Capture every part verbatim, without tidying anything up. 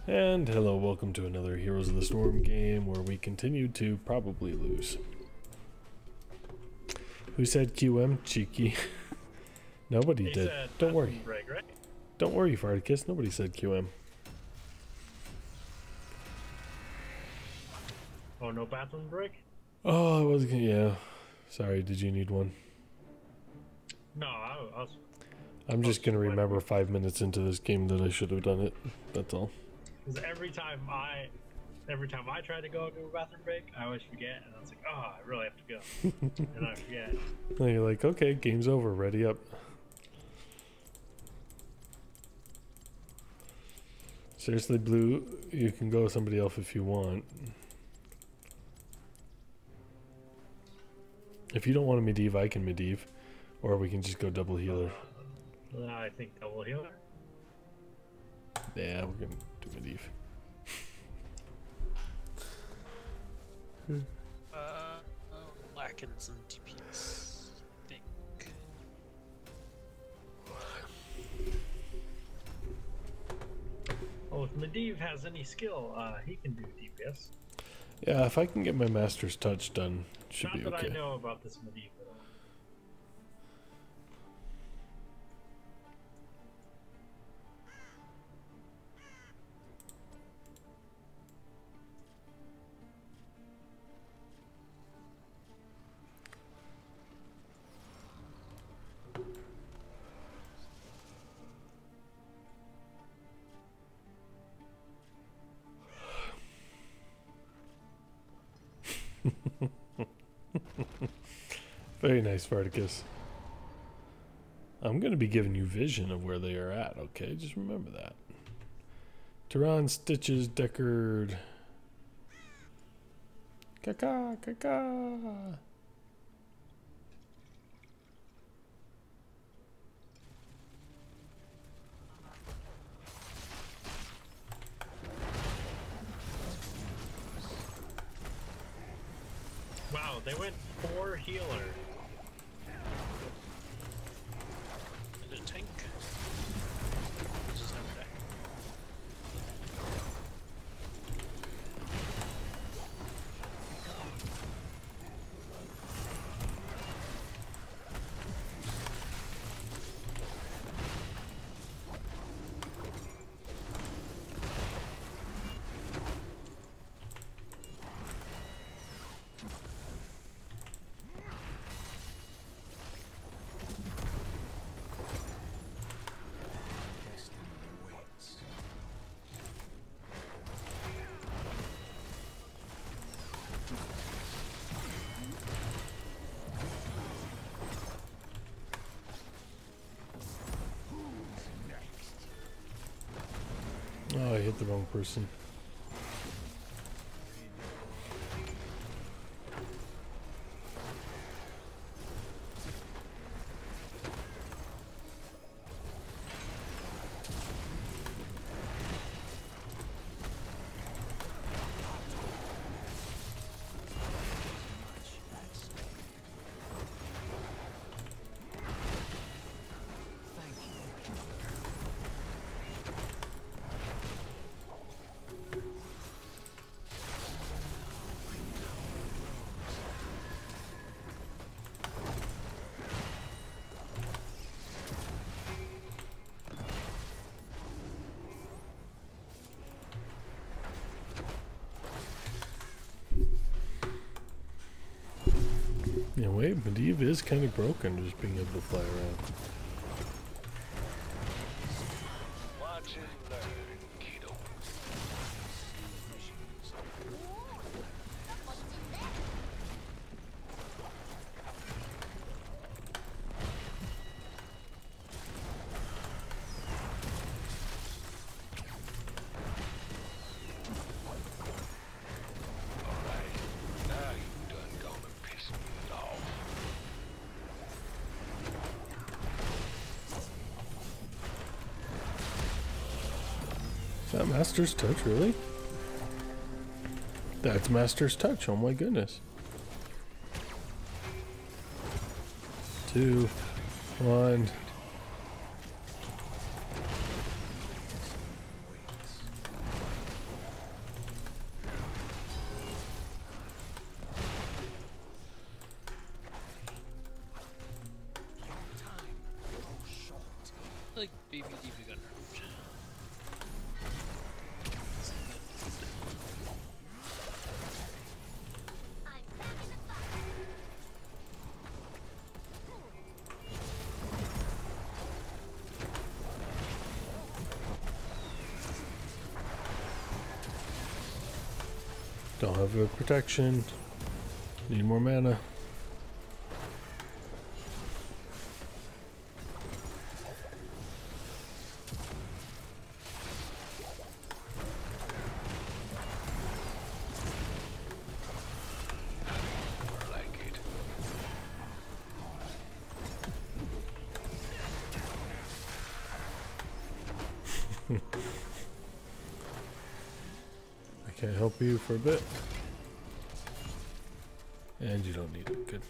And hello, welcome to another Heroes of the Storm game where we continue to probably lose. Who said Q M? Cheeky. Nobody He did. said Don't worry. Break, right? Don't worry, Farticus. Nobody said Q M. Oh, no bathroom break? Oh, I was gonna, yeah. Sorry, did you need one? No, I, I was. I'm just gonna remember five minutes into this game that I should have done it. That's all. Because every time I, every time I try to go to a bathroom break, I always forget, and I was like, oh, I really have to go, and I forget. And you're like, okay, game's over. Ready up. Seriously, Blue, you can go with somebody else if you want. If you don't want a Medivh, I can Medivh. Or we can just go double healer. Uh, I think double healer. Yeah, we're gonna do Medivh. Uh, uh, lacking some D P S, I think. Oh, if Medivh has any skill, uh, he can do D P S. Yeah, if I can get my Master's Touch done, should Not be that okay. I know about this Medivh at all. Very nice, Farticus. I'm going to be giving you vision of where they are at, okay? Just remember that. Tehran, Stitches, Deckard. Kaka, kaka. Wow, they went four healer. And a tank. This is never die. Oh, I hit the wrong person. Yeah, wait, Medivh is kind of broken just being able to fly around. Watch and learn, kiddo. Alright, now you done gone and pissed me off. Is that Master's Touch, really? That's Master's Touch, oh my goodness. Two, one. believe you leave the gun range. Don't have a protection. Need more mana. More like it. I can't help you for a bit. And you don't need it. Good.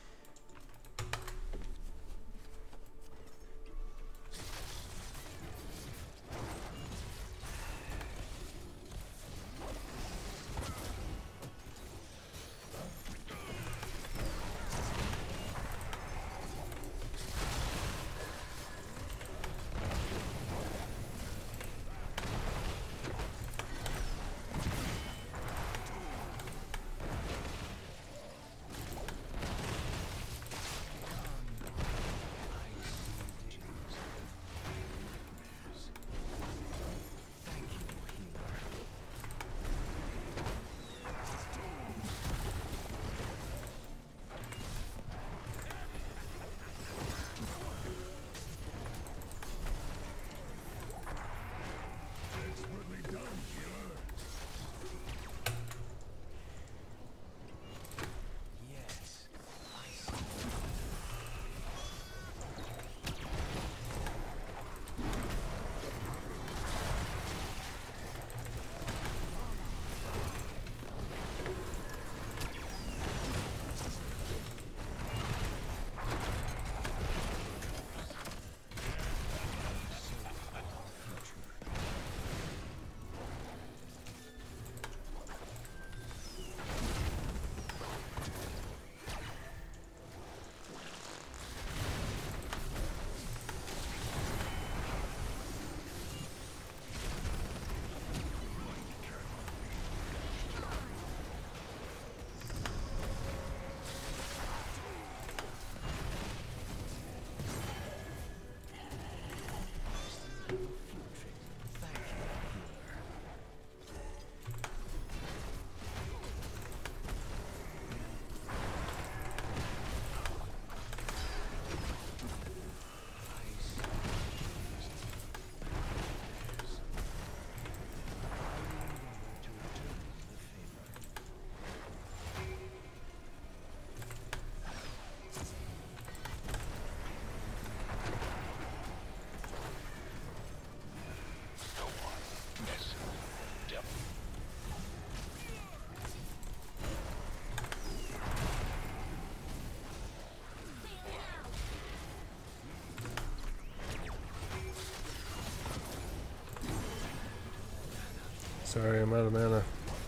Sorry, I'm out of mana.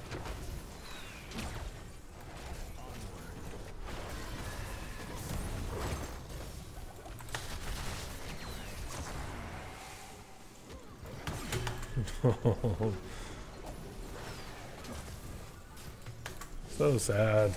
So sad.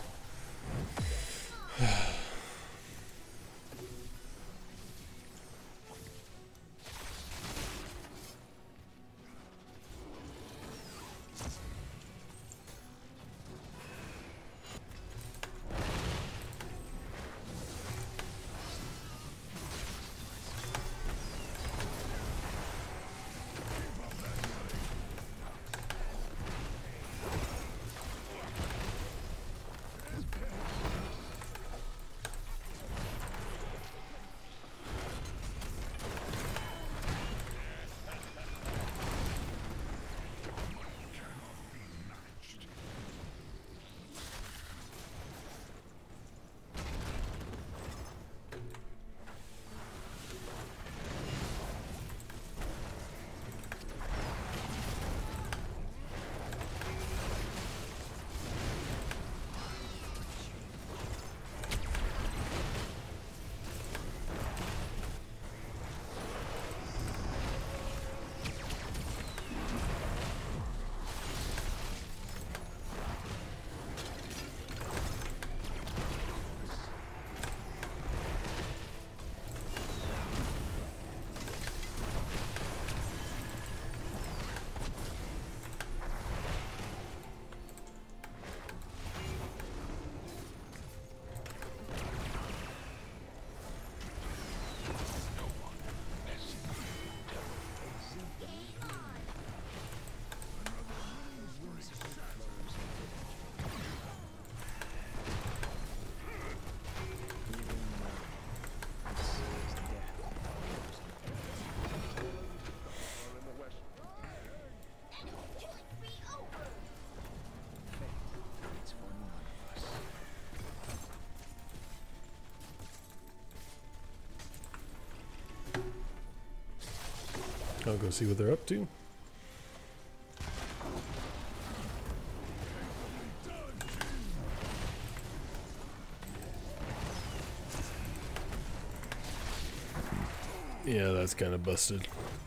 I'll go see what they're up to. Yeah, that's kind of busted.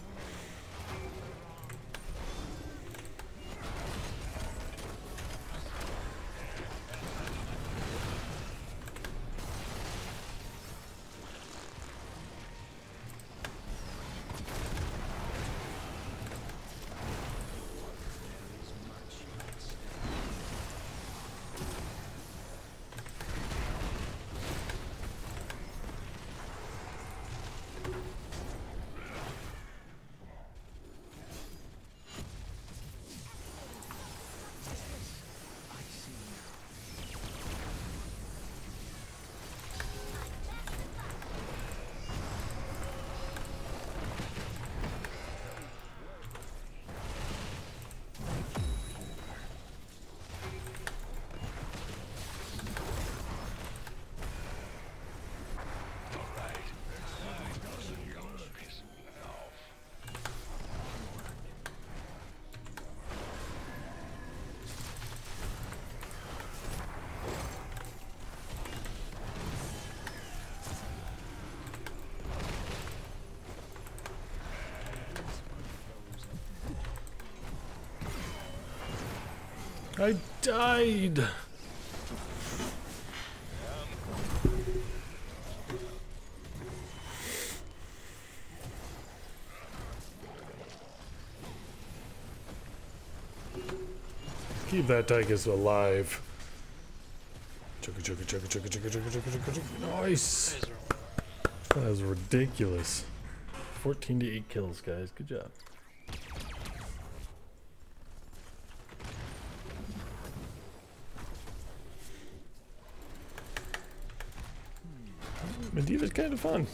I died! Keep that Tychus alive. Chugga chugga chugga chugga chugga chugga chugga chugga chugga. Nice! That was ridiculous. fourteen to eight kills, guys. Good job. Medivh's kind of fun.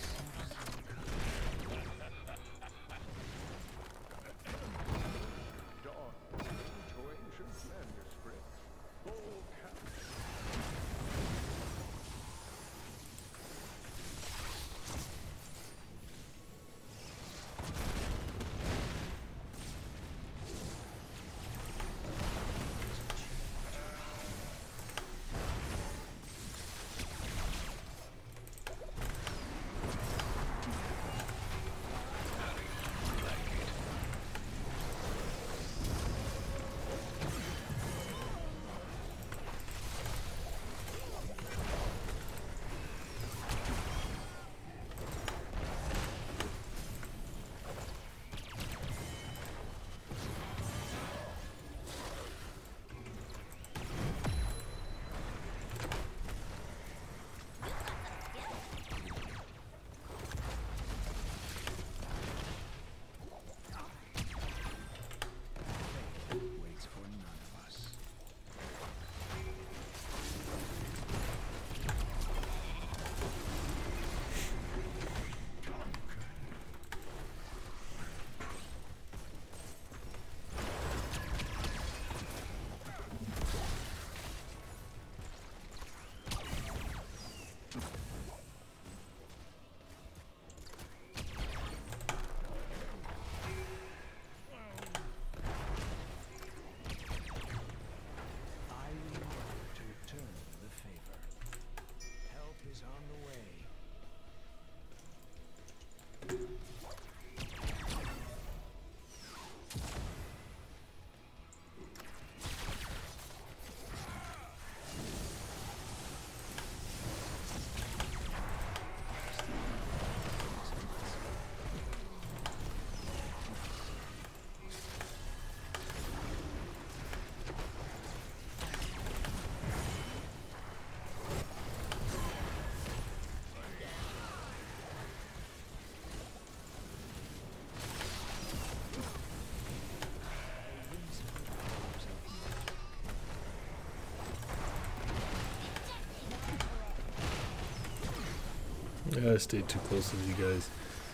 Yeah, I stayed too close with you guys.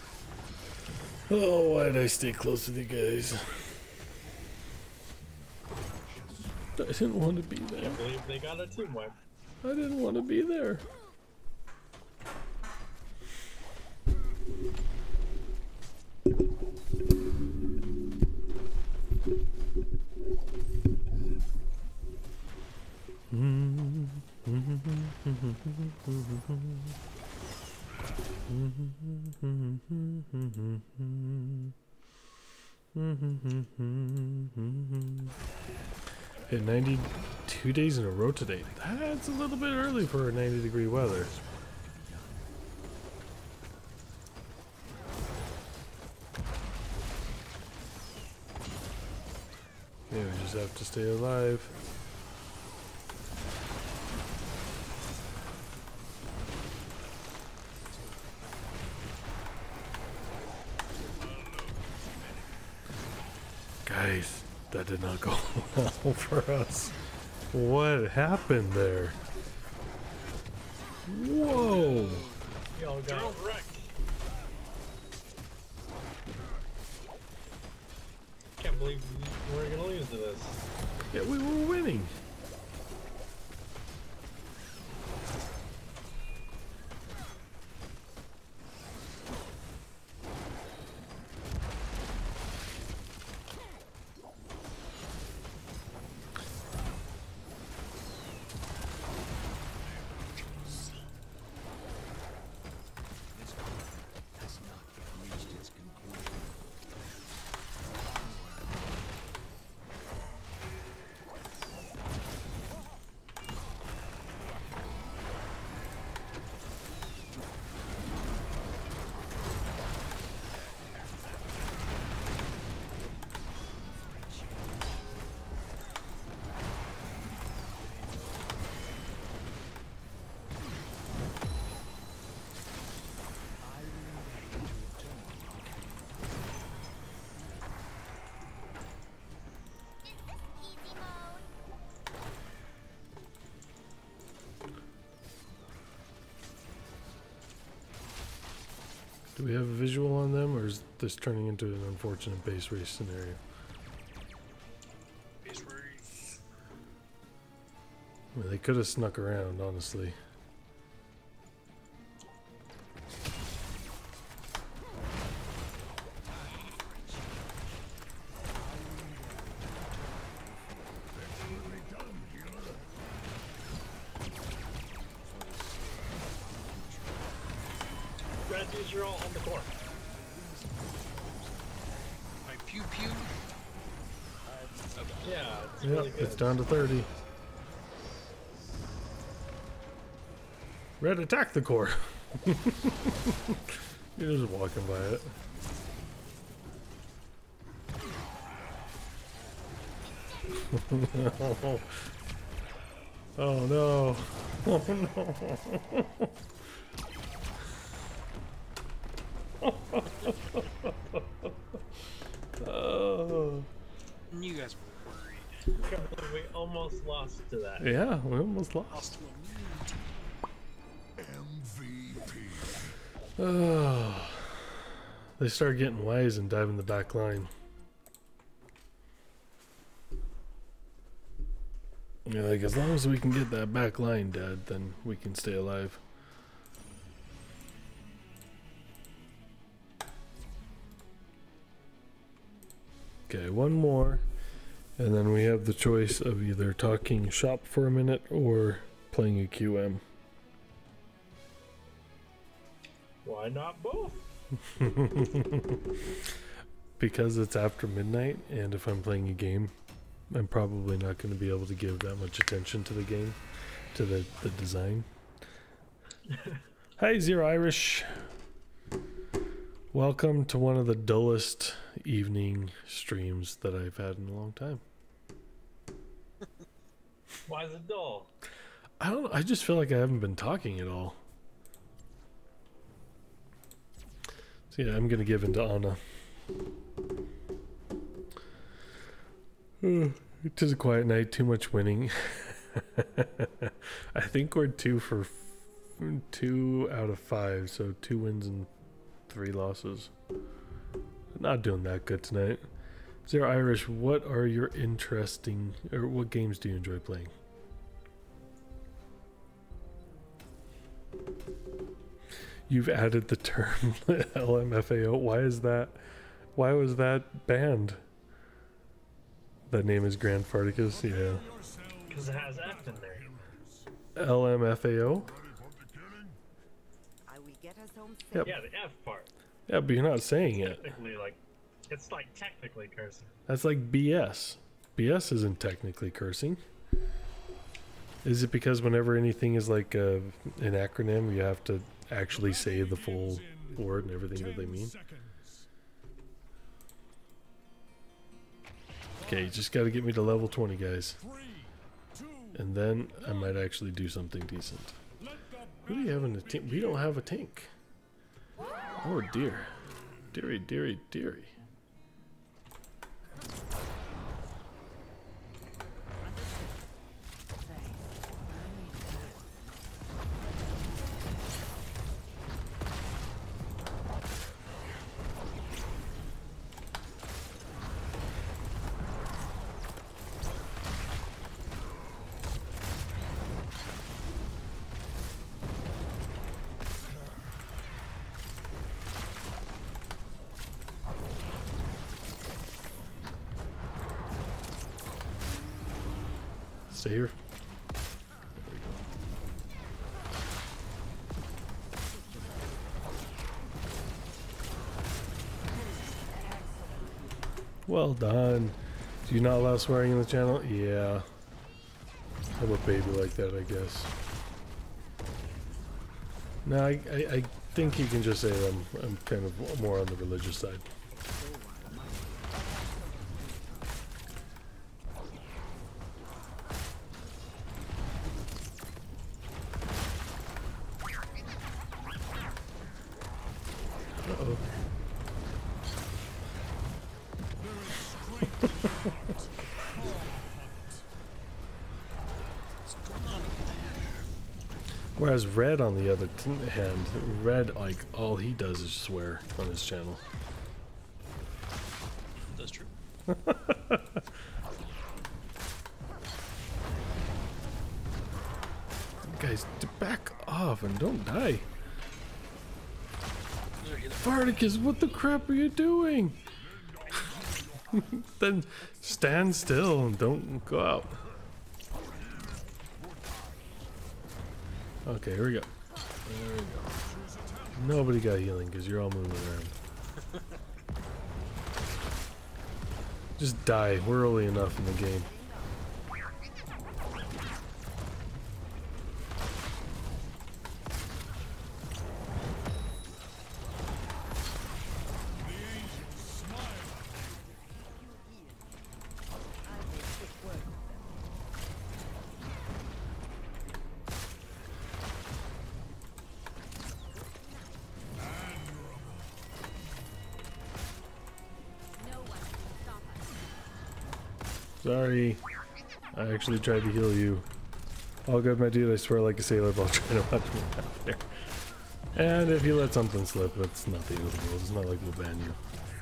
Oh, why did I stay close with you guys? I didn't want to be I there. can't believe they got a team wipe. I didn't want to be there. Hit ninety-two days in a row today. That's a little bit early for ninety degree weather. Yeah, we just have to stay alive. Guys, that did not go well for us. What happened there? Whoa! Y'all got Drone wreck. Can't believe we we're gonna lose to this. Yeah, we were winning. Do we have a visual on them, or is this turning into an unfortunate base race scenario? Base race. I mean, they could have snuck around, honestly. Red dudes are all on the core. My pew pew. Yeah, it's Yep, really good. it's down to thirty. Red, attack the core. You're just walking by it. Oh no. Oh no. Oh. You guys were worried. I can't believe we almost lost to that. Yeah, we almost lost. Lost to a M V P. Oh. They start getting wise and dive in the back line. Yeah, like as long as we can get that back line dead, then we can stay alive. Okay, one more, and then we have the choice of either talking shop for a minute or playing a Q M. Why not both? Because it's after midnight, and if I'm playing a game, I'm probably not going to be able to give that much attention to the game, to the, the design. Hi, Zero Irish. Welcome to one of the dullest evening streams that I've had in a long time. Why is it dull? I don't know, I just feel like I haven't been talking at all. So yeah, I'm going to give in to Anna. It is a quiet night, too much winning. I think we're two for f two out of five, so two wins and three losses. Not doing that good tonight. Zero Irish, what are your interesting, or what games do you enjoy playing? You've added the term L M F A O. Why is that? Why was that banned? That name is Grand Farticus, yeah. Because it has F in there. L M F A O? I will get us home safe. Yep. Yeah, the F part. Yeah, but you're not saying it. Technically, like, it's like technically cursing. That's like B S. B S isn't technically cursing. Is it because whenever anything is like uh, an acronym, you have to actually say the full word and everything that they mean? Okay, you just gotta get me to level twenty, guys. And then I might actually do something decent. Who do you have in the tank? We don't have a tank. Oh dear. Deary, deary, deary. Stay here. Well done. Do you not allow swearing in the channel? Yeah. I'm a baby like that, I guess. No, I, I, I think you can just say I'm, I'm kind of more on the religious side. Uh-oh. Whereas Red, on the other t hand, Red, like, all he does is swear on his channel. That's true. Guys, d- back off and don't die. Farticus, what the crap are you doing? Then stand still and don't go out. Okay, here we go. There we go. Nobody got healing because you're all moving around. Just die. We're early enough in the game. Sorry. I actually tried to heal you. All good, my dude. I swear like a sailor while trying to watch me out there. And if you let something slip, that's not the end of the world. It's not like we'll ban you.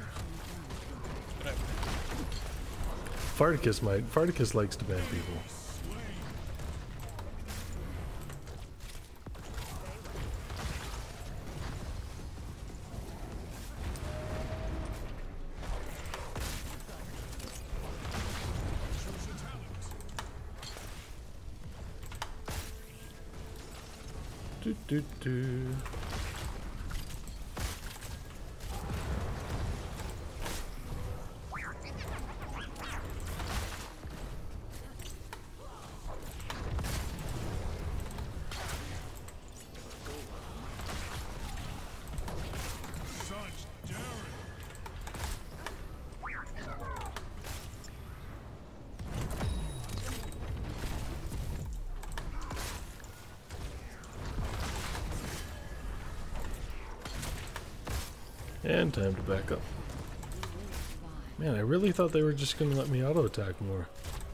Farticus might. Farticus likes to ban people. Do, do, do. And time to back up. Man, I really thought they were just going to let me auto attack more.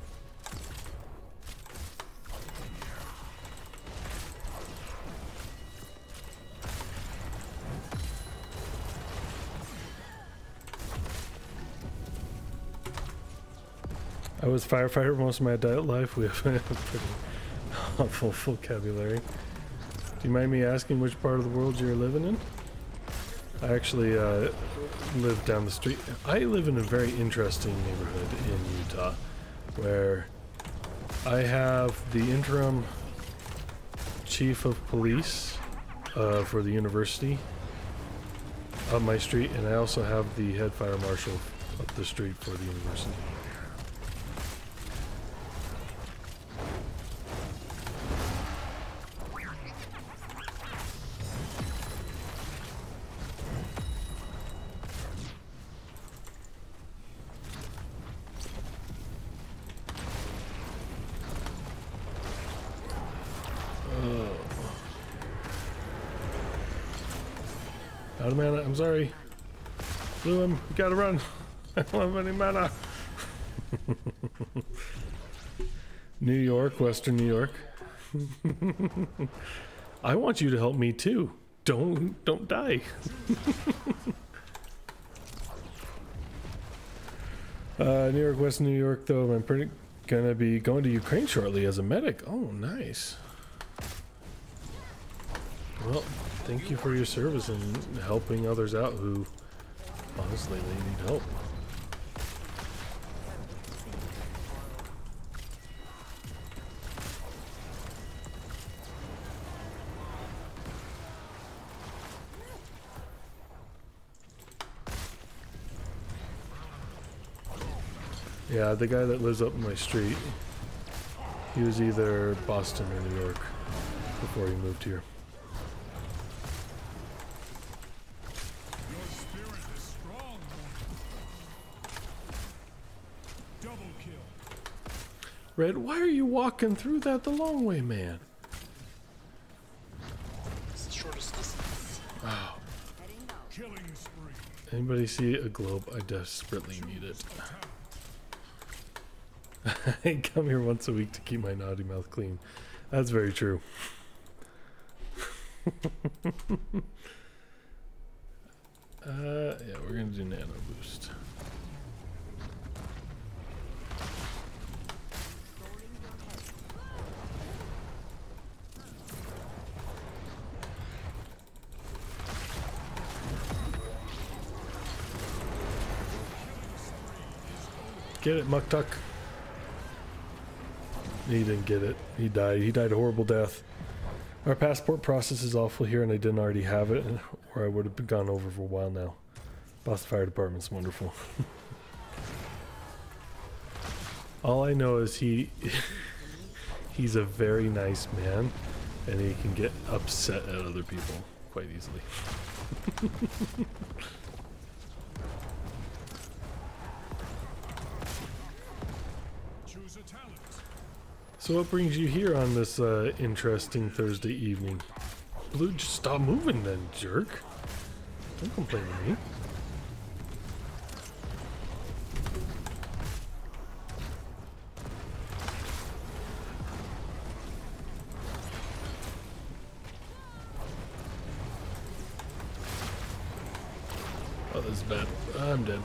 I was firefighter most of my adult life. We have a pretty awful vocabulary. Do you mind me asking which part of the world you're living in? I actually uh, live down the street. I live in a very interesting neighborhood in Utah, where I have the interim chief of police uh, for the university up my street, and I also have the head fire marshal up the street for the university. Out of mana, I'm sorry. Blew him, we gotta run. I don't have any mana. New York, Western New York. I want you to help me too. Don't, don't die. uh, New York, Western New York though, I'm pretty gonna be going to Ukraine shortly as a medic. Oh, nice. Well, thank you for your service and helping others out who, honestly, they need help. Yeah, the guy that lives up my street, he was either Boston or New York before he moved here. Red, why are you walking through that the long way, man? It's the shortest distance. Wow. Anybody see a globe? I desperately need it. I come here once a week to keep my naughty mouth clean. That's very true. uh, yeah, we're gonna do nano boost. Get it, Muktuk. He didn't get it. He died. He died a horrible death. Our passport process is awful here, and I didn't already have it, or I would have gone over for a while now. Boston Fire Department's wonderful. All I know is he he's a very nice man, and he can get upset at other people quite easily. So what brings you here on this uh, interesting Thursday evening? Blue, just stop moving then, jerk. Don't complain to me. Oh, this is bad. I'm dead.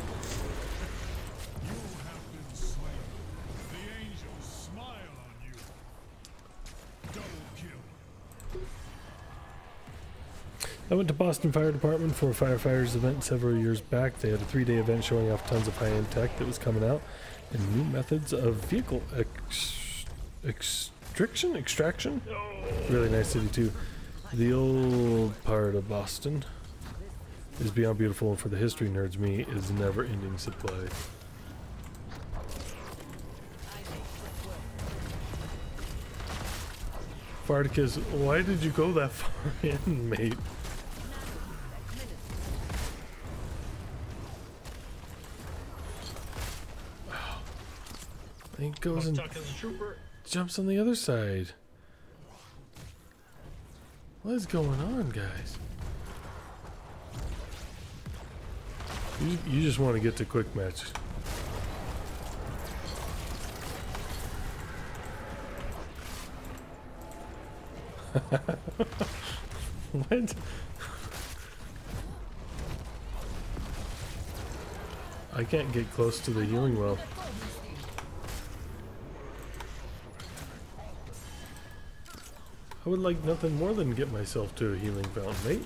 I went to Boston Fire Department for a firefighters event several years back. They had a three-day event showing off tons of high-end tech that was coming out and new methods of vehicle ex extraction. Extraction. Really nice city too. The old part of Boston is beyond beautiful, and for the history nerds, me is never-ending supply. Farticus, why did you go that far in, mate? He goes and jumps on the other side. What is going on, guys? You, you just want to get to quick match. What? I can't get close to the healing well. I would like nothing more than get myself to a healing fountain, mate.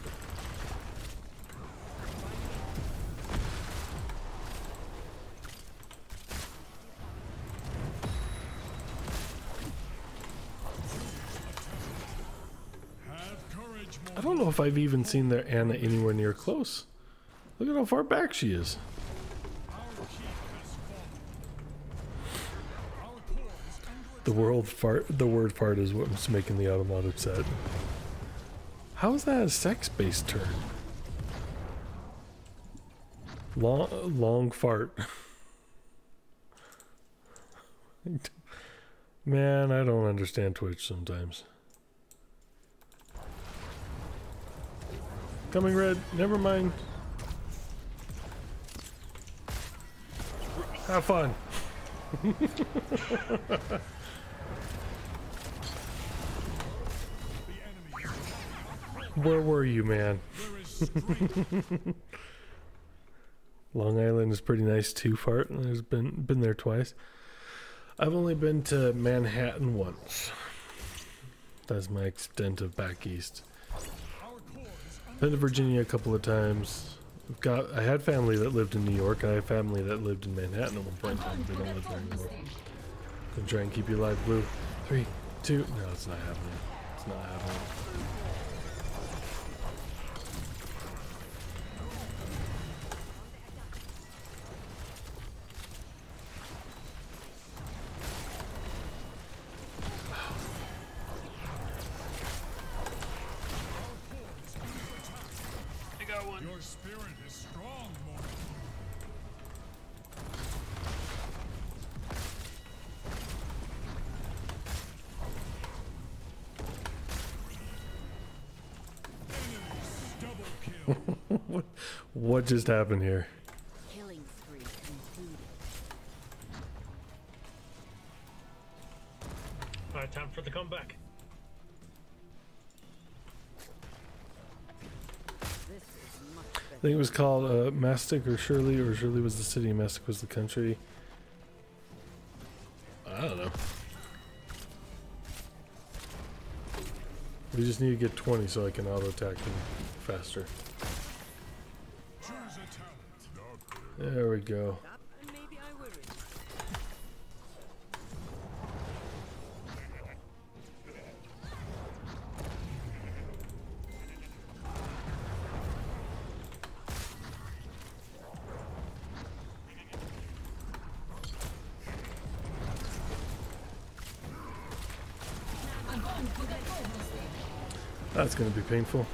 I don't know if I've even seen their Anna anywhere near close. Look at how far back she is. The world fart. The word fart is what's making the automotive set. How is that a sex-based term? Long, long fart. Man, I don't understand Twitch sometimes. Coming red. Never mind. Have fun. Where were you, man? Long Island is pretty nice too, fart. I've been been there twice. I've only been to Manhattan once. That's my extent of back east. Been to Virginia a couple of times. I've got I had family that lived in New York, and I had family that lived in Manhattan at one point in time. They don't live there anymore. Gonna try and keep you alive, Blue. Three, two. No, it's not happening. It's not happening. Your spirit is strong, mortal. Enemies double kill. what, what just happened here? Killing spree concluded. Alright, time for the comeback. I think it was called uh, Mastic or Shirley, or Shirley was the city, Mastic was the country. I don't know. We just need to get twenty so I can auto attack them faster. There we go. Maybe I worry. That's going to be painful.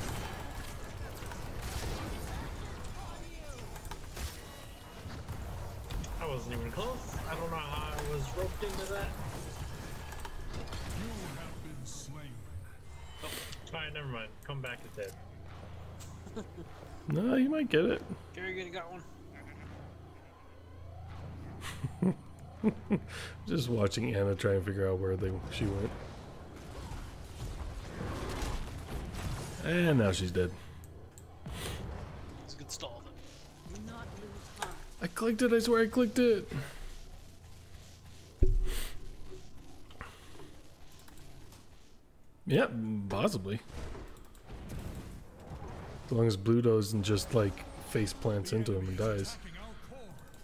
I wasn't even close. I don't know how I was roped into that. You have been slain. Oh, alright, never mind. Comeback is dead. No, you might get it. Kerrigan got one. Just watching Anna try and figure out where they she went. And now she's dead. It's a good stall then. Do not lose heart. I clicked it, I swear I clicked it. Yeah, possibly. As long as Blue doesn't just like face plants into him and dies. Attacking our core.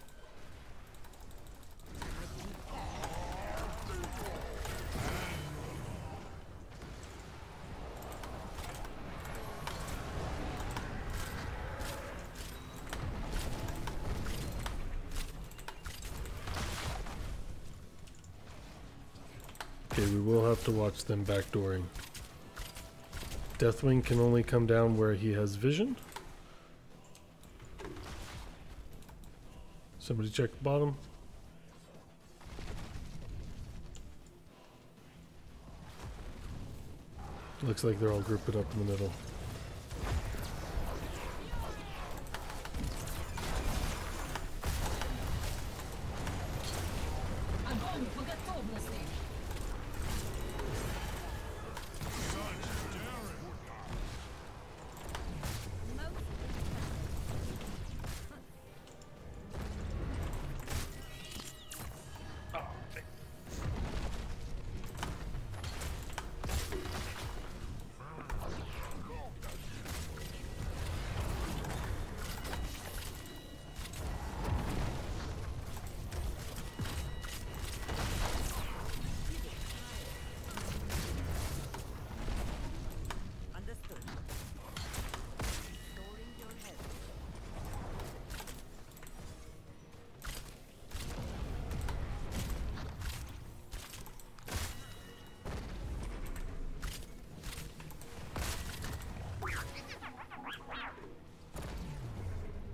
Okay, we will have to watch them backdooring. Deathwing can only come down where he has vision. Somebody check the bottom. Looks like they're all grouped up in the middle.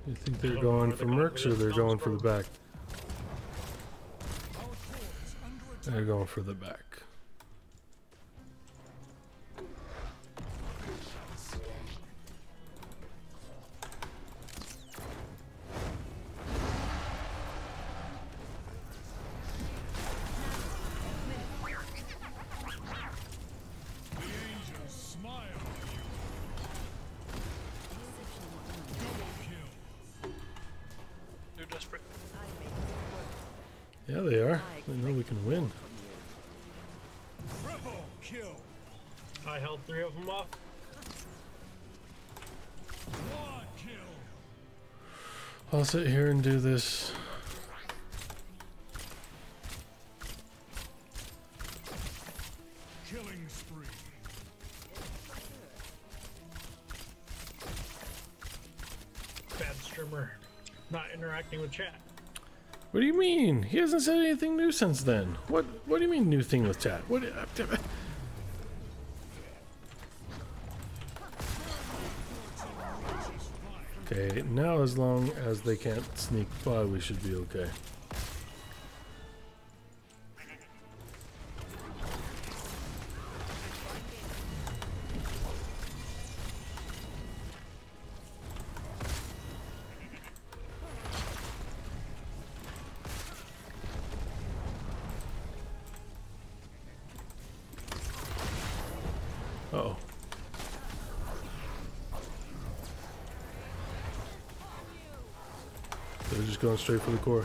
You think I they're don't know going where for the mercs or confidence they're comes going for the from. back? Our core is under attack. They're going for the back. The angels smile on you. Double kill. They're desperate. Yeah, they are. They know we can win. Triple kill. I held three of them off. Quad kill. I'll sit here and do this. Killing spree. Bad streamer. Not interacting with chat. What do you mean? He hasn't said anything new since then. What What do you mean new thing with chat? What? Okay, now as long as they can't sneak by, we should be okay. Uh-oh. They're just going straight for the core.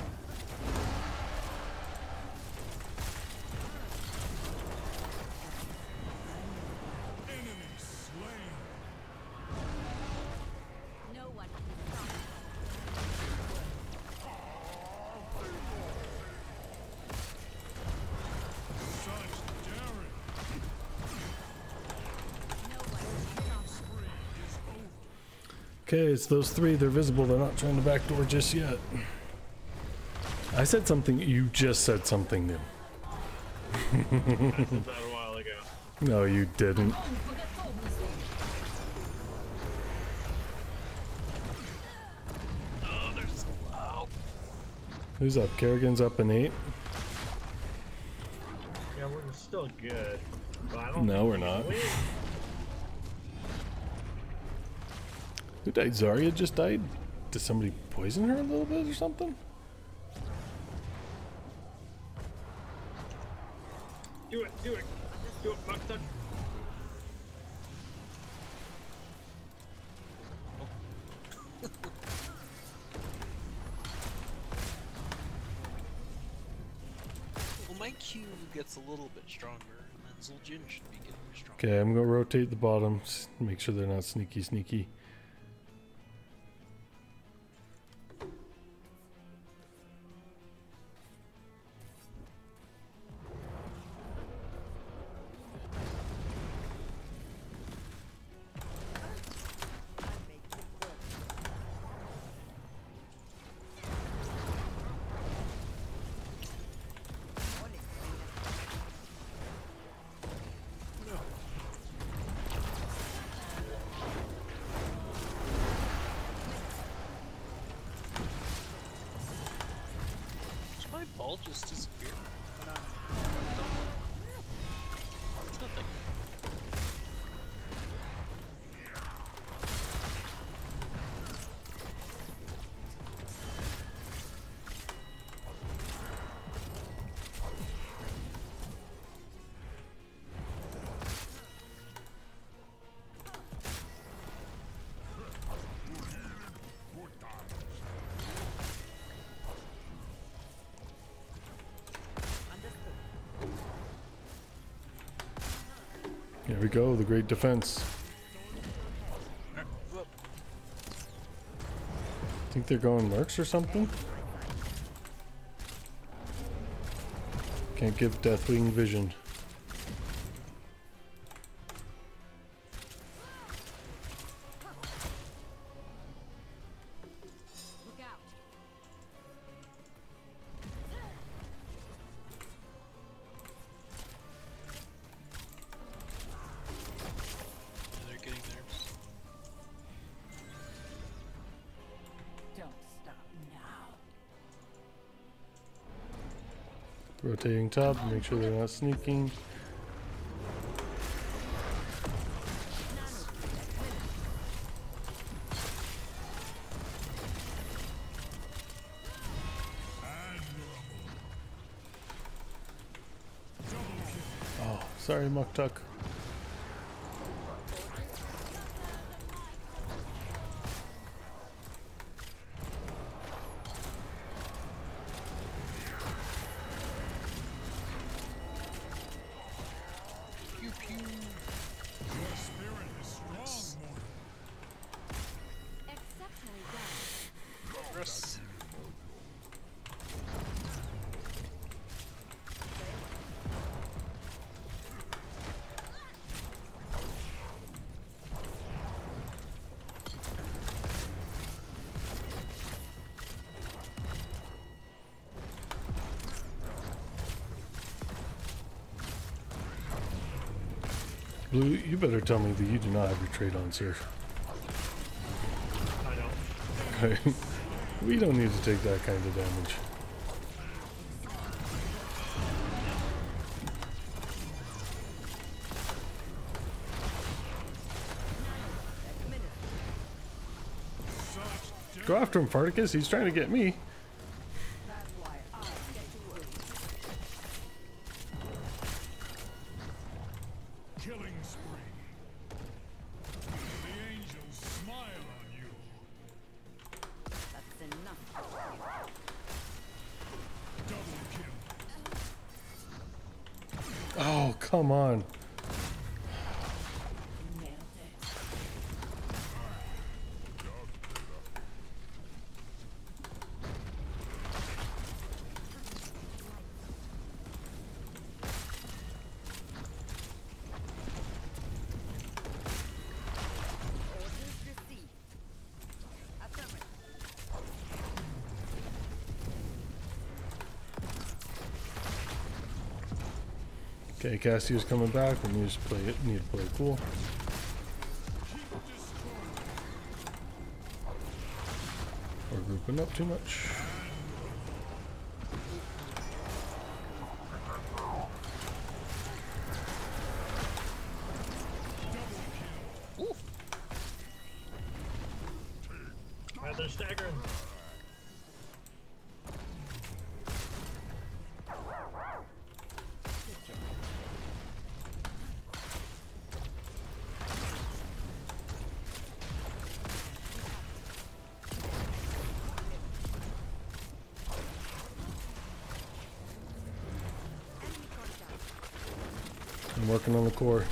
Enemy slain. No one can stop us. Such daring. No one can stop us. Spree is over. Okay, it's those three. They're visible. They're not trying to backdoor just yet. I said something. You just said something new. I said that a while ago. No, you didn't. Oh, there's. Oh. Who's up? Kerrigan's up an eight. Yeah, we're still good. But I don't No, we're not. win. Who died? Zarya just died? Did somebody poison her a little bit or something? Do it, do it, do it, Buck Duck. Well, my Q gets a little bit stronger, and then Zul'jin should be getting stronger. Okay, I'm gonna rotate the bottoms. Make sure they're not sneaky sneaky. Did my ball just disappear? It's nothing. Here we go, the great defense. Alright, whoop. Think they're going mercs or something? Can't give Deathwing vision. Look out. Yeah, they're getting theirs. Rotating top, make sure they're not sneaking. Oh, sorry, Muktuk. Pew pew. Your spirit is strong, mortal. Exceptionally done. Progress. Blue, you better tell me that you do not have your trade on, sir. I don't. Okay. We don't need to take that kind of damage. Go after him, Farticus. He's trying to get me. Killing spree. The angels smile on you. That's enough. Double kill. Oh, come on. Nailed it. Orders received. Affirmative. Okay, Cassie's coming back. We need to play it. Need to play it cool. We're grouping up too much. Right, they're staggering. Enemy contact. I'm working on the core.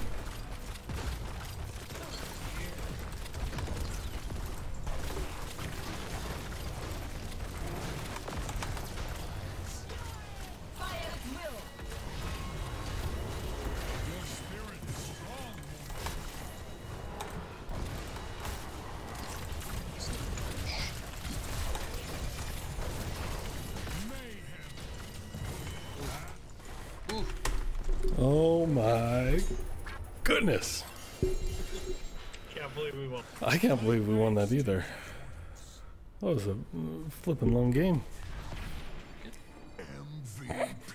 Your spirit is strong, mortal. Mayhem. Ooh. Oh my goodness. Can't believe we won. I can't believe we won that either. That was a flippin' long game. M V P.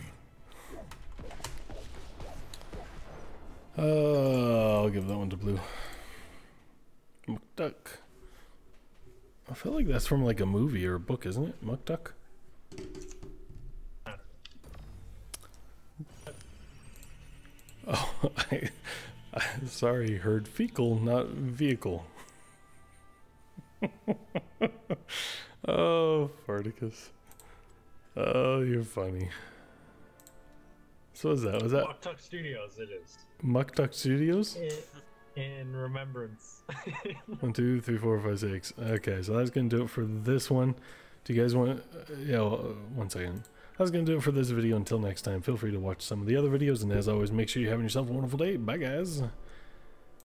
Uh, I'll give that one to Blue. Muktuk. I feel like that's from like a movie or a book, isn't it? Muktuk? Oh, I, I sorry, heard fecal, not vehicle. Oh, Farticus. Oh, you're funny. So was that? Was that Muktuk Studios, it is. Muktuk Studios? In, in remembrance. One, two, three, four, five, six. Okay, so that's gonna do it for this one. Do you guys want? Uh, yeah, well, uh, one second. I was gonna do it for this video. Until next time, feel free to watch some of the other videos, and as always, make sure you're having yourself a wonderful day. Bye, guys.